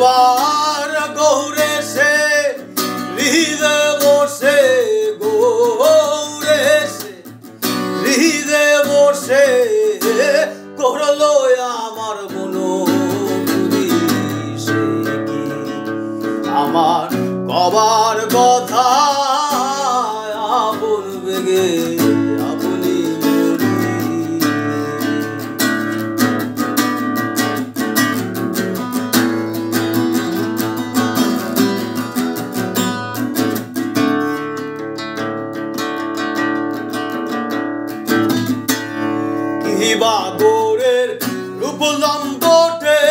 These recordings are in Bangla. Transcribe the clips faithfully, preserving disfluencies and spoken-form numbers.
এবার গৌরে সে হৃদে বসে গৌরে সে হৃদে বসে করলো আমার মনোপুরি সে কি আমার কবার কথা আপন বেগে আপনি কিবা গোরের রূপ লম্বটে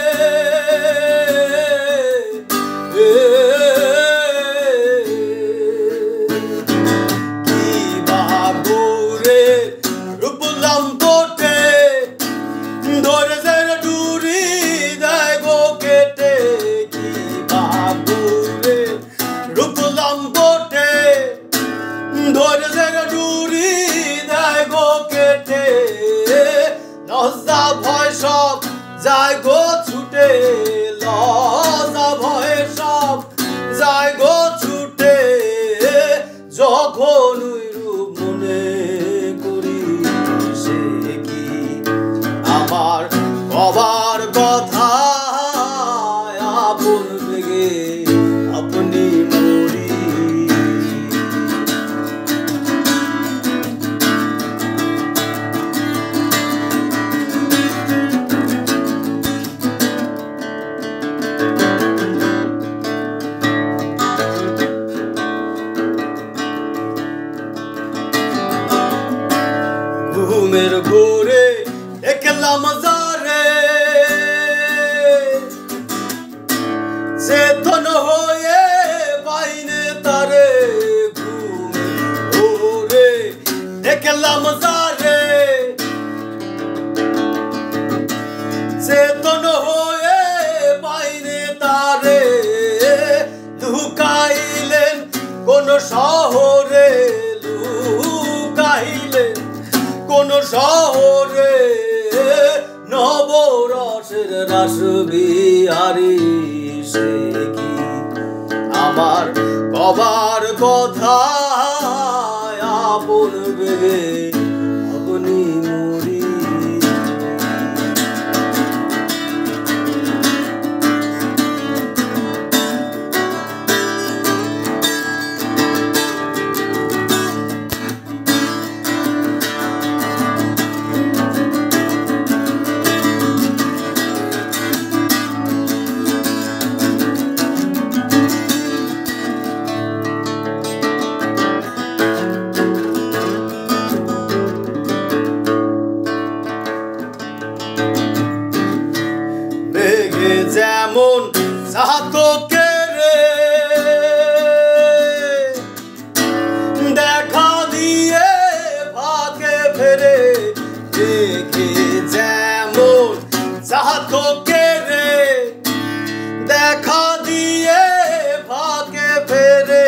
কিবা গোরের রূপ লম্বটে ধৈর্যের ডুরি দেয় গো কেটে কিবা গোরের রূপ লম্বটে ধৈর্যের ডুরি দেয় গো কেটে লজ্জা ভয় সব যায় গো ছুটে লজ্জা ভয় সব যায় গো ছুটে যখন রূপ মনে করি সে কি আমার কবার কথা আপন বেগে আপনি মরি ঘুমের ঘোরে দেখলাম যারে চেতন হয়ে বাইনে তারে ঘুমের ঘোরে দেখলাম যারে চেতন হয়ে বাইনে তারে লুকাইলেন কোন শহরে লুকাইলেন কোন শহরে নবরসের রাস বিহারী সে কি আমার কবার কথা আপন বেগে আপনি মরি যেমন চাতকে রে দেখা দিয়ে ফাঁকে ফেরে দেখে যেমন চাতকে রে দেখা দিয়ে ফাঁকে ফেরে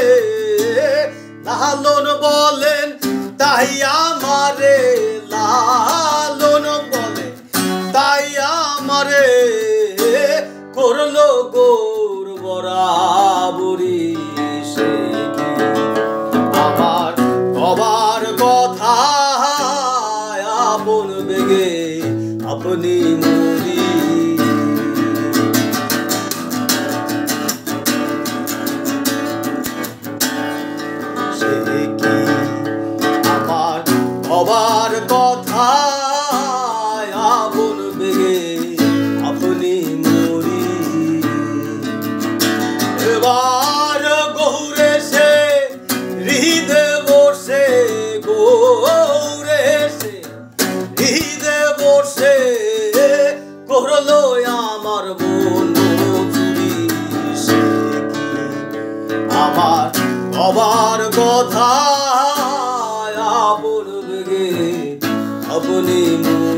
লালন বলেন তাই আমারে লালন বলে তাই আমারে করলো গোর বরাবরি সে কি আমার কবার কথা আপন বেগে আপনি মরি সে কি আমার কবার কথা আপন বেগে আপনি এবার গৌরে সে হৃদে বসে গৌরে সে হৃদে বসে করলো আমার মনোপুরি সে কি আমার কবার কথা আপন বেগে আপনি